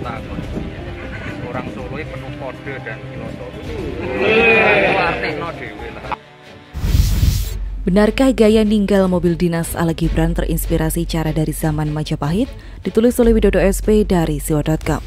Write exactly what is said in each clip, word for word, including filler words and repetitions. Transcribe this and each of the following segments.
takon. Orang Solo itu penuh kode dan filosofi. Itu artinya dewe lah. Benarkah gaya ninggal mobil dinas ala Gibran terinspirasi cara dari zaman Majapahit? Ditulis oleh Widodo S P dari siwa titik com.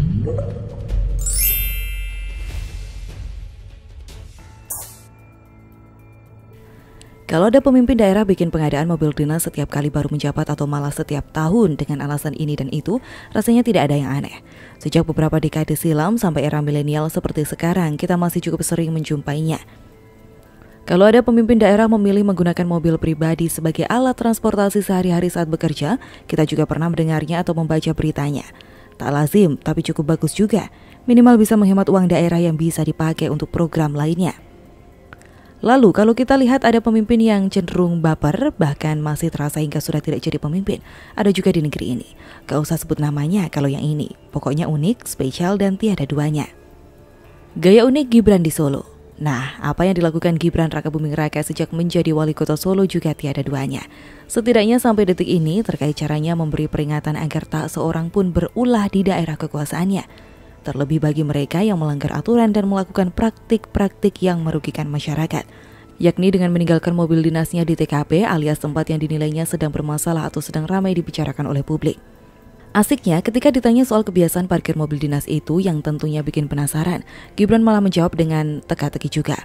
Kalau ada pemimpin daerah bikin pengadaan mobil dinas setiap kali baru menjabat atau malah setiap tahun dengan alasan ini dan itu, rasanya tidak ada yang aneh. Sejak beberapa dekade silam sampai era milenial seperti sekarang, kita masih cukup sering menjumpainya. Kalau ada pemimpin daerah memilih menggunakan mobil pribadi sebagai alat transportasi sehari-hari saat bekerja, kita juga pernah mendengarnya atau membaca beritanya. Tak lazim, tapi cukup bagus juga. Minimal bisa menghemat uang daerah yang bisa dipakai untuk program lainnya. Lalu kalau kita lihat ada pemimpin yang cenderung baper, bahkan masih terasa hingga sudah tidak jadi pemimpin, ada juga di negeri ini. Gak usah sebut namanya kalau yang ini, pokoknya unik, spesial dan tiada duanya. Gaya unik Gibran di Solo. Nah, apa yang dilakukan Gibran Rakabuming Raka sejak menjadi wali kota Solo juga tiada duanya. Setidaknya sampai detik ini terkait caranya memberi peringatan agar tak seorang pun berulah di daerah kekuasaannya. Terlebih bagi mereka yang melanggar aturan dan melakukan praktik-praktik yang merugikan masyarakat, yakni dengan meninggalkan mobil dinasnya di T K P alias tempat yang dinilainya sedang bermasalah atau sedang ramai dibicarakan oleh publik. Asiknya, ketika ditanya soal kebiasaan parkir mobil dinas itu yang tentunya bikin penasaran, Gibran malah menjawab dengan teka-teki juga.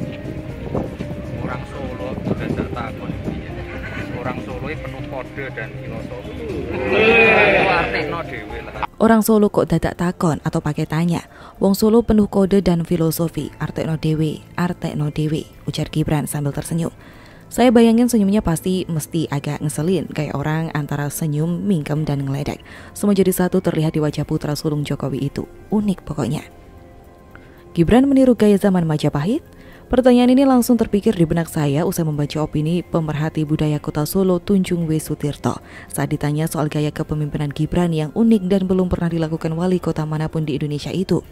Orang Solo sudah tak takon. Orang Solo itu penuh kode dan filosofi. Itu artinya dewe lah. Orang Solo kok dadak takon atau pakai tanya. Wong Solo penuh kode dan filosofi, artekno dewe, artekno dewe, ujar Gibran sambil tersenyum. Saya bayangin senyumnya pasti mesti agak ngeselin, kayak orang antara senyum, mingkem, dan ngeledek. Semua jadi satu terlihat di wajah putra sulung Jokowi itu. Unik pokoknya. Gibran meniru gaya zaman Majapahit? Pertanyaan ini langsung terpikir di benak saya usai membaca opini pemerhati budaya kota Solo Tunjung W. Sutirto saat ditanya soal gaya kepemimpinan Gibran yang unik dan belum pernah dilakukan wali kota manapun di Indonesia itu.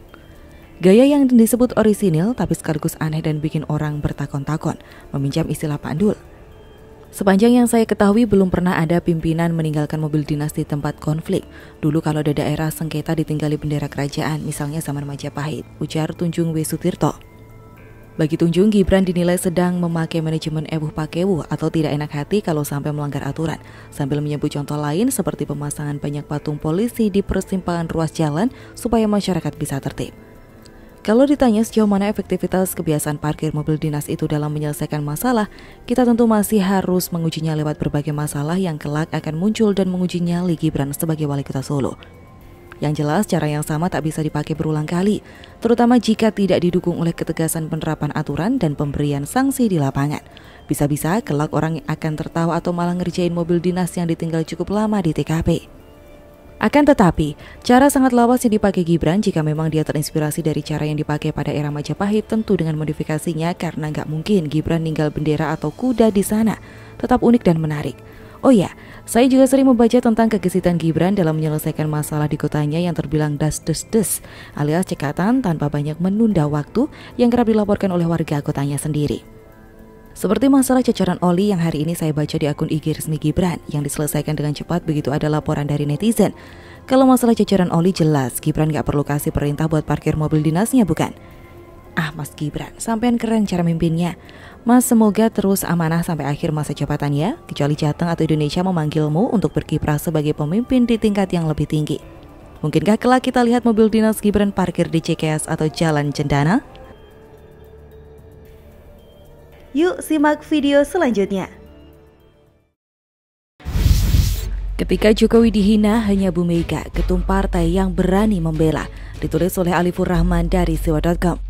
Gaya yang disebut orisinil tapi sekaligus aneh dan bikin orang bertakon-takon, meminjam istilah Pak Dul. Sepanjang yang saya ketahui belum pernah ada pimpinan meninggalkan mobil dinas di tempat konflik. Dulu kalau ada daerah sengketa ditinggali bendera kerajaan, misalnya zaman Majapahit, ujar Tunjung W. Sutirto. Bagi Tunjung, Gibran dinilai sedang memakai manajemen ewuh pakewuh atau tidak enak hati kalau sampai melanggar aturan, sambil menyebut contoh lain seperti pemasangan banyak patung polisi di persimpangan ruas jalan supaya masyarakat bisa tertib. Kalau ditanya sejauh mana efektivitas kebiasaan parkir mobil dinas itu dalam menyelesaikan masalah, kita tentu masih harus mengujinya lewat berbagai masalah yang kelak akan muncul dan menguji nyali Gibran sebagai wali kota Solo. Yang jelas, cara yang sama tak bisa dipakai berulang kali, terutama jika tidak didukung oleh ketegasan penerapan aturan dan pemberian sanksi di lapangan. Bisa-bisa kelak orang akan tertawa atau malah ngerjain mobil dinas yang ditinggal cukup lama di T K P. Akan tetapi, cara sangat lawas yang dipakai Gibran jika memang dia terinspirasi dari cara yang dipakai pada era Majapahit tentu dengan modifikasinya karena nggak mungkin Gibran ninggal bendera atau kuda di sana, tetap unik dan menarik. Oh ya, saya juga sering membaca tentang kegesitan Gibran dalam menyelesaikan masalah di kotanya yang terbilang das-des-des alias cekatan tanpa banyak menunda waktu yang kerap dilaporkan oleh warga kotanya sendiri. Seperti masalah ceceran oli yang hari ini saya baca di akun I G resmi Gibran yang diselesaikan dengan cepat begitu ada laporan dari netizen. Kalau masalah ceceran oli jelas Gibran gak perlu kasih perintah buat parkir mobil dinasnya, bukan? Ah Mas Gibran, sampean keren cara mimpinnya. Mas semoga terus amanah sampai akhir masa jabatannya, kecuali Jateng atau Indonesia memanggilmu untuk berkiprah sebagai pemimpin di tingkat yang lebih tinggi. Mungkinkah kelak kita lihat mobil dinas Gibran parkir di C K S atau Jalan Cendana? Yuk simak video selanjutnya. Ketika Jokowi dihina, hanya Bu Mega, ketum partai yang berani membela. Ditulis oleh Alifur Rahman dari siwa titik com.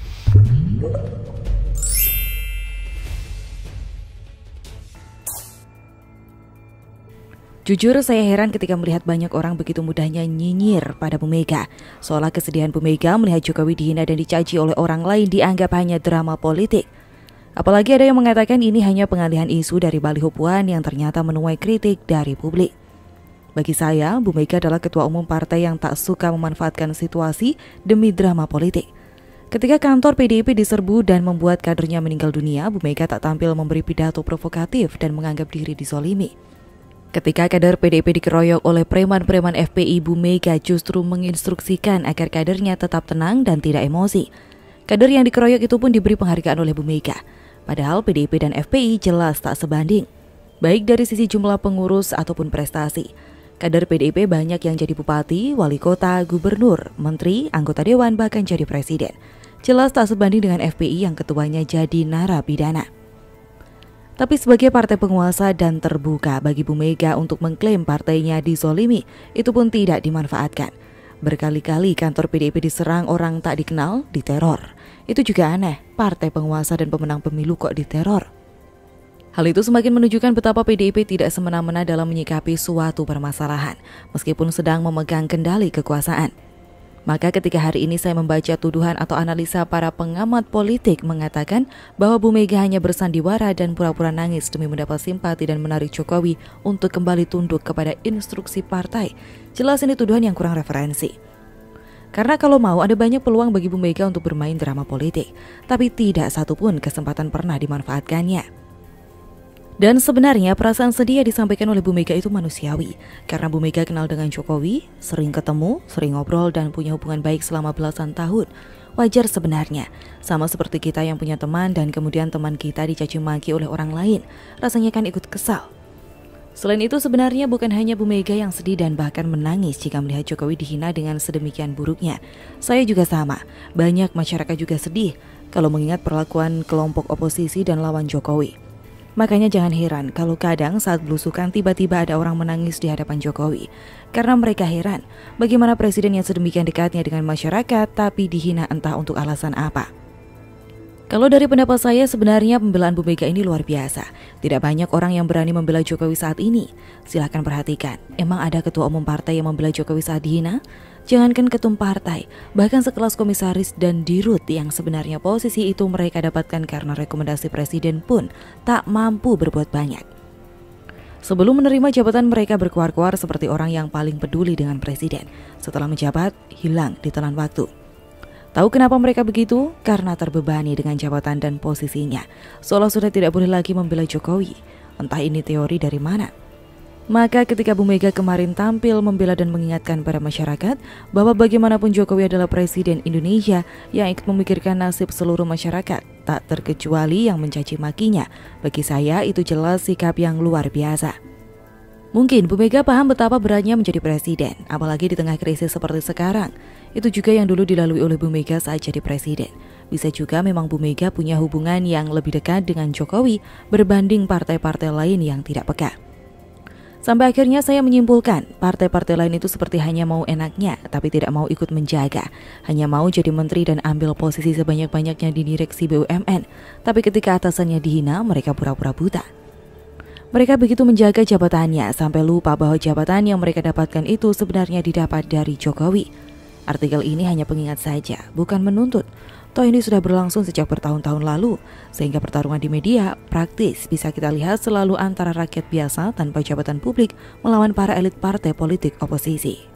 Jujur saya heran ketika melihat banyak orang begitu mudahnya nyinyir pada Bu Mega. Seolah kesedihan Bu Mega melihat Jokowi dihina dan dicaci oleh orang lain dianggap hanya drama politik. Apalagi ada yang mengatakan ini hanya pengalihan isu dari baliho Puan yang ternyata menuai kritik dari publik. Bagi saya, Bu Mega adalah ketua umum partai yang tak suka memanfaatkan situasi demi drama politik. Ketika kantor P D I P diserbu dan membuat kadernya meninggal dunia, Bu Mega tak tampil memberi pidato provokatif dan menganggap diri dizolimi. Ketika kader P D I P dikeroyok oleh preman-preman F P I, Bu Mega justru menginstruksikan agar kadernya tetap tenang dan tidak emosi. Kader yang dikeroyok itu pun diberi penghargaan oleh Bu Mega. Padahal P D I P dan F P I jelas tak sebanding, baik dari sisi jumlah pengurus ataupun prestasi. Kader P D I P banyak yang jadi bupati, wali kota, gubernur, menteri, anggota dewan, bahkan jadi presiden. Jelas tak sebanding dengan F P I yang ketuanya jadi narapidana. Tapi sebagai partai penguasa dan terbuka bagi Bu Mega untuk mengklaim partainya dizolimi, itu pun tidak dimanfaatkan. Berkali-kali kantor P D I P diserang orang tak dikenal, diteror. Itu juga aneh, partai penguasa dan pemenang pemilu kok diteror. Hal itu semakin menunjukkan betapa P D I P tidak semena-mena dalam menyikapi suatu permasalahan, meskipun sedang memegang kendali kekuasaan. Maka ketika hari ini saya membaca tuduhan atau analisa para pengamat politik mengatakan bahwa Bu Mega hanya bersandiwara dan pura-pura nangis demi mendapat simpati dan menarik Jokowi untuk kembali tunduk kepada instruksi partai, jelas ini tuduhan yang kurang referensi. Karena kalau mau ada banyak peluang bagi Bu Mega untuk bermain drama politik, tapi tidak satupun kesempatan pernah dimanfaatkannya. Dan sebenarnya perasaan sedih yang disampaikan oleh Bu Mega itu manusiawi, karena Bu Mega kenal dengan Jokowi, sering ketemu, sering ngobrol dan punya hubungan baik selama belasan tahun. Wajar sebenarnya, sama seperti kita yang punya teman dan kemudian teman kita dicaci maki oleh orang lain, rasanya kan ikut kesal. Selain itu sebenarnya bukan hanya Bu Mega yang sedih dan bahkan menangis jika melihat Jokowi dihina dengan sedemikian buruknya. Saya juga sama, banyak masyarakat juga sedih kalau mengingat perlakuan kelompok oposisi dan lawan Jokowi. Makanya jangan heran kalau kadang saat belusukan tiba-tiba ada orang menangis di hadapan Jokowi. Karena mereka heran bagaimana presiden yang sedemikian dekatnya dengan masyarakat tapi dihina entah untuk alasan apa. Kalau dari pendapat saya sebenarnya pembelaan Bu Mega ini luar biasa. Tidak banyak orang yang berani membela Jokowi saat ini. Silahkan perhatikan, emang ada ketua umum partai yang membela Jokowi saat dihina? Jangankan ketum partai, bahkan sekelas komisaris dan dirut yang sebenarnya posisi itu mereka dapatkan karena rekomendasi presiden pun tak mampu berbuat banyak. Sebelum menerima jabatan mereka berkuar-kuar seperti orang yang paling peduli dengan presiden. Setelah menjabat, hilang ditelan waktu. Tahu kenapa mereka begitu? Karena terbebani dengan jabatan dan posisinya. Seolah sudah tidak boleh lagi membela Jokowi. Entah ini teori dari mana. Maka ketika Bu Mega kemarin tampil membela dan mengingatkan pada masyarakat bahwa bagaimanapun Jokowi adalah presiden Indonesia yang ikut memikirkan nasib seluruh masyarakat, tak terkecuali yang mencaci makinya. Bagi saya itu jelas sikap yang luar biasa. Mungkin Bu Mega paham betapa beratnya menjadi presiden, apalagi di tengah krisis seperti sekarang. Itu juga yang dulu dilalui oleh Bu Mega saat jadi presiden. Bisa juga memang Bu Mega punya hubungan yang lebih dekat dengan Jokowi berbanding partai-partai lain yang tidak peka. Sampai akhirnya saya menyimpulkan, partai-partai lain itu seperti hanya mau enaknya, tapi tidak mau ikut menjaga. Hanya mau jadi menteri dan ambil posisi sebanyak-banyaknya di direksi B U M N. Tapi ketika atasannya dihina, mereka pura-pura buta. Mereka begitu menjaga jabatannya, sampai lupa bahwa jabatan yang mereka dapatkan itu sebenarnya didapat dari Jokowi. Artikel ini hanya pengingat saja, bukan menuntut. Toh ini sudah berlangsung sejak bertahun-tahun lalu, sehingga pertarungan di media praktis bisa kita lihat selalu antara rakyat biasa tanpa jabatan publik melawan para elit partai politik oposisi.